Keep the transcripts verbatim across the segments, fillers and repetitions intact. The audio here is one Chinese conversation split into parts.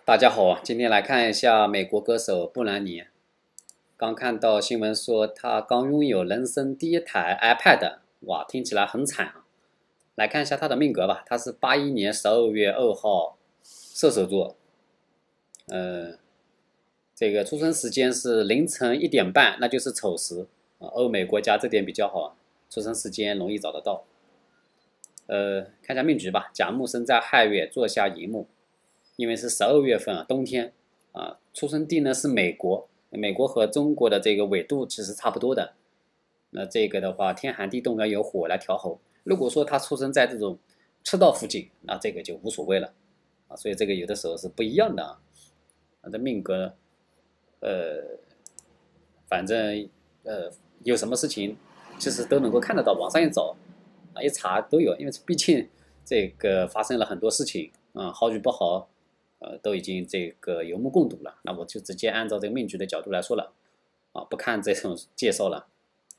大家好啊，今天来看一下美国歌手布兰妮。刚看到新闻说她刚拥有人生第一台 iPad， 哇，听起来很惨啊。来看一下她的命格吧，她是八一年十二月二号，射手座。呃，这个出生时间是凌晨一点半，那就是丑时啊。欧美国家这点比较好啊，出生时间容易找得到。呃，看一下命局吧，甲木生在亥月，坐下寅木。因为是十二月份啊，冬天啊，出生地呢是美国，美国和中国的这个纬度其实差不多的。那这个的话，天寒地冻要有火来调候。如果说他出生在这种赤道附近，那这个就无所谓了啊。所以这个有的时候是不一样的啊。这命格，呃，反正呃有什么事情其实都能够看得到，网上一找啊一查都有，因为毕竟这个发生了很多事情啊，好与不好。呃，都已经这个有目共睹了，那我就直接按照这个命局的角度来说了，啊，不看这种介绍了。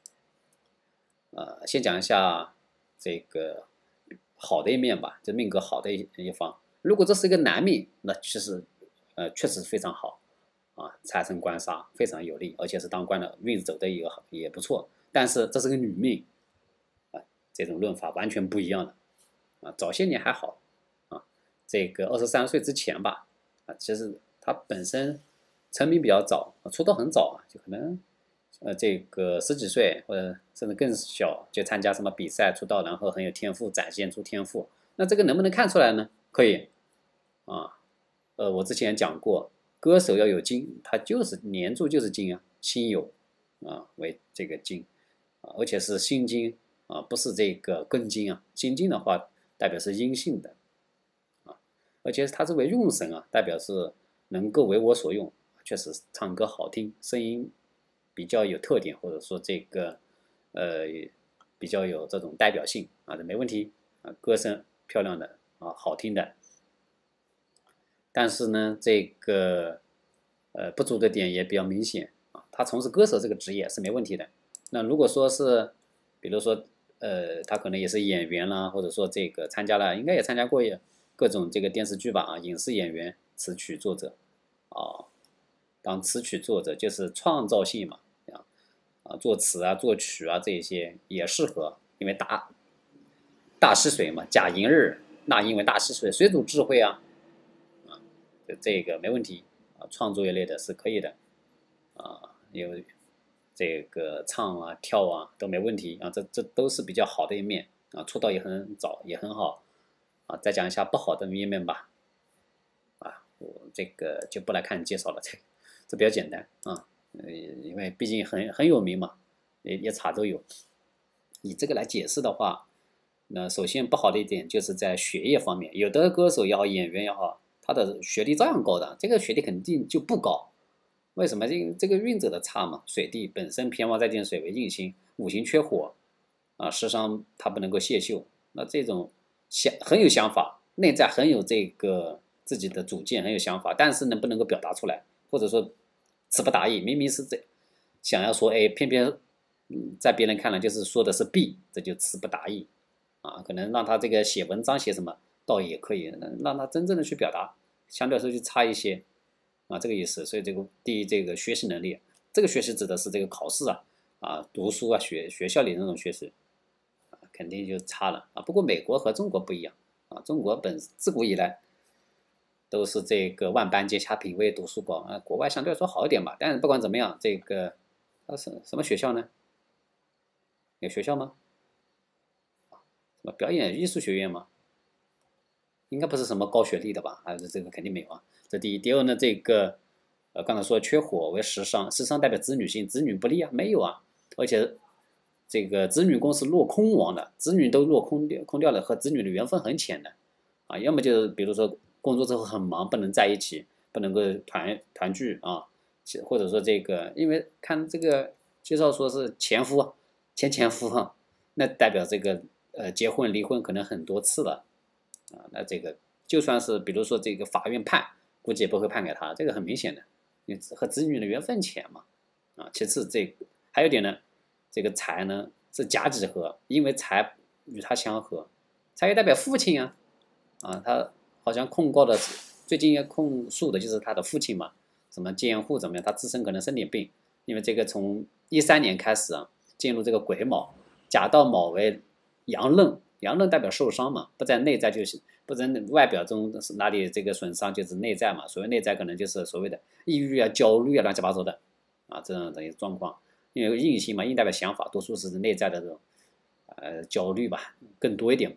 呃，先讲一下这个好的一面吧，这命格好的一一方。如果这是一个男命，那其实呃确实非常好啊，财生官杀非常有利，而且是当官的，运走的也也不错。但是这是个女命啊，这种论法完全不一样的啊。早些年还好。这个二十三岁之前吧，啊，其实他本身成名比较早，出道很早啊，就可能呃这个十几岁或者甚至更小就参加什么比赛出道，然后很有天赋，展现出天赋。那这个能不能看出来呢？可以啊，呃，我之前讲过，歌手要有金，他就是年柱就是金啊，辛酉啊为这个金啊，而且是辛金啊，不是这个庚金啊，辛金的话代表是阴性的。而且他是为用神啊，代表是能够为我所用，确实唱歌好听，声音比较有特点，或者说这个呃比较有这种代表性啊，这没问题啊，歌声漂亮的啊，好听的。但是呢，这个呃不足的点也比较明显啊，他从事歌手这个职业是没问题的。那如果说是，比如说呃他可能也是演员啦，或者说这个参加了，应该也参加过也。各种这个电视剧吧啊，影视演员、词曲作者，啊，当词曲作者就是创造性嘛，啊啊，作词啊、作曲啊这些也适合，因为大大溪水嘛，甲寅日，那因为大溪水，水主智慧啊，啊，这个没问题啊，创作一类的是可以的，啊，有这个唱啊、跳啊都没问题啊，这这都是比较好的一面啊，出道也很早，也很好。啊，再讲一下不好的一面吧。啊，我这个就不来看介绍了，这这比较简单啊，呃，因为毕竟很很有名嘛，也也查都有。以这个来解释的话，那首先不好的一点就是在学业方面，有的歌手也好，演员也好，他的学历照样高的，这个学历肯定就不高。为什么？这这个运走的差嘛，水地本身偏旺在定水为印星，五行缺火啊，时伤它不能够泄秀，那这种。想很有想法，内在很有这个自己的主见，很有想法，但是能不能够表达出来，或者说词不达意，明明是这想要说 A，偏偏嗯在别人看来就是说的是 B， 这就词不达意啊。可能让他这个写文章写什么倒也可以，让他真正的去表达，相对来说就差一些啊，这个意思。所以这个第一，这个学习能力，这个学习指的是这个考试啊啊读书啊学学校里那种学习。肯定就差了啊！不过美国和中国不一样啊，中国本自古以来都是这个万般皆下品味，读书高啊。国外相对来说好一点吧，但是不管怎么样，这个它是什么学校呢？有学校吗？什么表演艺术学院吗？应该不是什么高学历的吧？还是这个肯定没有啊。这第一，第二呢，这个呃刚才说缺火为食伤，食伤代表子女星，子女不利啊，没有啊，而且。这个子女宫是落空亡的，子女都落空掉空掉了，和子女的缘分很浅的，啊，要么就是比如说工作之后很忙，不能在一起，不能够团团聚啊，或者说这个，因为看这个介绍说是前夫前前夫哈，那代表这个呃结婚离婚可能很多次了，啊，那这个就算是比如说这个法院判，估计也不会判给他，这个很明显的，你和子女的缘分浅嘛，啊，其次这个还有一点呢。这个财呢是甲己合，因为财与他相合，财也代表父亲啊，啊，他好像控告的最近要控诉的就是他的父亲嘛，什么监护怎么样，他自身可能生点病，因为这个从一三年开始啊，进入这个癸卯，甲到卯为阳刃，阳刃代表受伤嘛，不在内在就是不在外表中是哪里这个损伤就是内在嘛，所谓内在可能就是所谓的抑郁啊、焦虑啊、乱七八糟的啊这样的一个状况，因为印星嘛，印代表想法，多数是内在的这种呃焦虑吧，更多一点。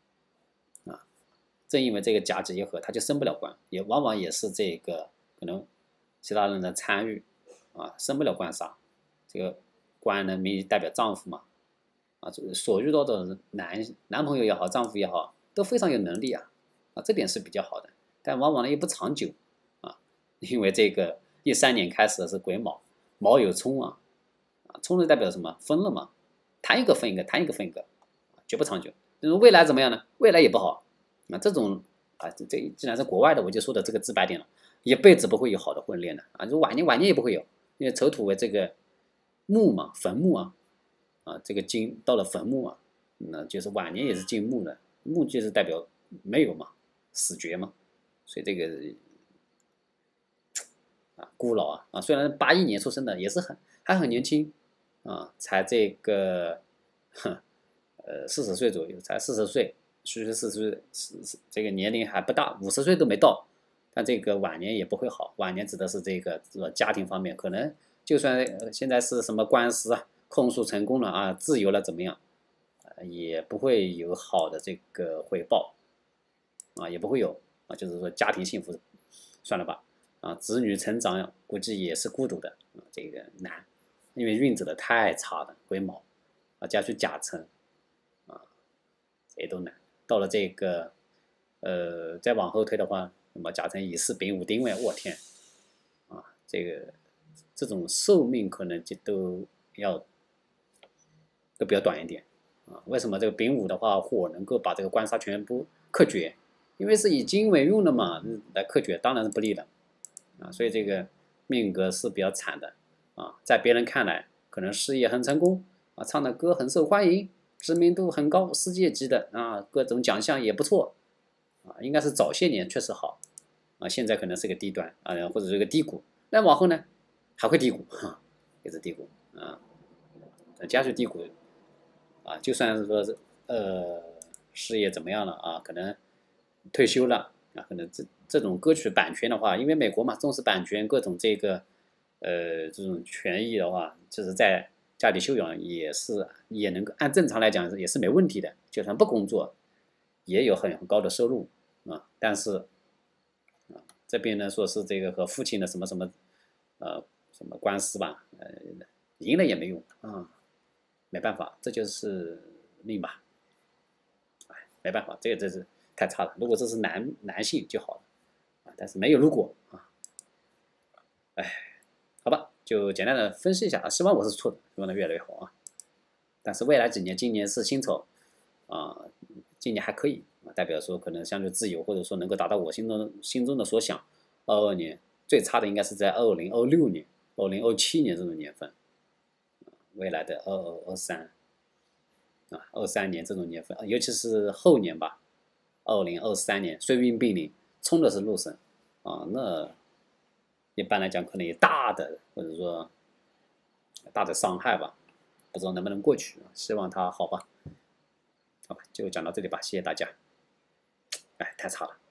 正因为这个甲子一合，他就升不了官，也往往也是这个可能其他人的参与啊，升不了官杀。这个官呢，名代表丈夫嘛，啊，所遇到的男男朋友也好，丈夫也好，都非常有能力啊，啊，这点是比较好的，但往往呢也不长久啊，因为这个一三年开始的是癸卯，卯有冲啊，啊，冲是代表什么？分了嘛，谈一个分一个，谈一个分一个，绝不长久。就是未来怎么样呢？未来也不好。那这种啊，这这既然是国外的，我就说的这个直白点了，一辈子不会有好的婚恋的啊，就晚年晚年也不会有，因为丑土为这个墓嘛，坟墓啊，啊，这个金到了坟墓啊，那就是晚年也是进墓的，墓就是代表没有嘛，死绝嘛，所以这个啊孤老啊啊，虽然八一年出生的，也是很还很年轻啊，才这个哼呃四十岁左右，才四十岁。其实四十是这个年龄还不大，五十岁都没到，但这个晚年也不会好。晚年指的是这个这个家庭方面，可能就算现在是什么官司啊，控诉成功了啊，自由了怎么样，也不会有好的这个回报啊，也不会有啊，就是说家庭幸福，算了吧啊，子女成长呀，估计也是孤独的啊，这个难，因为运走的太差了，癸卯啊，加上甲辰啊，也都难。到了这个，呃，再往后推的话，那么甲辰乙巳丙午丁未，我天，啊，这个这种寿命可能就都要都比较短一点啊。为什么这个丙午的话，火能够把这个官杀全部克绝？因为是以金为用的嘛，来克绝当然是不利的啊。所以这个命格是比较惨的啊，在别人看来可能事业很成功啊，唱的歌很受欢迎。知名度很高，世界级的啊，各种奖项也不错啊，应该是早些年确实好啊，现在可能是个低端啊，或者是个低谷，那往后呢还会低谷，哈，也是低谷啊，加速低谷啊，就算是说是呃事业怎么样了啊，可能退休了啊，可能这这种歌曲版权的话，因为美国嘛重视版权，各种这个呃这种权益的话，就是在。家里休养也是也能够按正常来讲也是没问题的，就算不工作，也有很高的收入啊。但是啊这边呢说是这个和父亲的什么什么呃什么官司吧，呃赢了也没用啊，没办法，这就是命吧，哎，没办法，这个真是太差了。如果这是男男性就好了啊，但是没有如果啊，哎，好吧。就简单的分析一下啊，希望我是错的，希望能越来越好啊。但是未来几年，今年是辛丑啊，今年还可以啊，代表说可能相对自由，或者说能够达到我心中心中的所想。二二年最差的应该是在二零二六年、二零二七年这种年份，未来的二二二三啊，二三年这种年份，尤其是后年吧，二零二三年岁运并临，冲的是禄神啊，那。一般来讲，可能有大的或者说大的伤害吧，不知道能不能过去，希望它好吧。好吧，就讲到这里吧，谢谢大家。哎，太差了。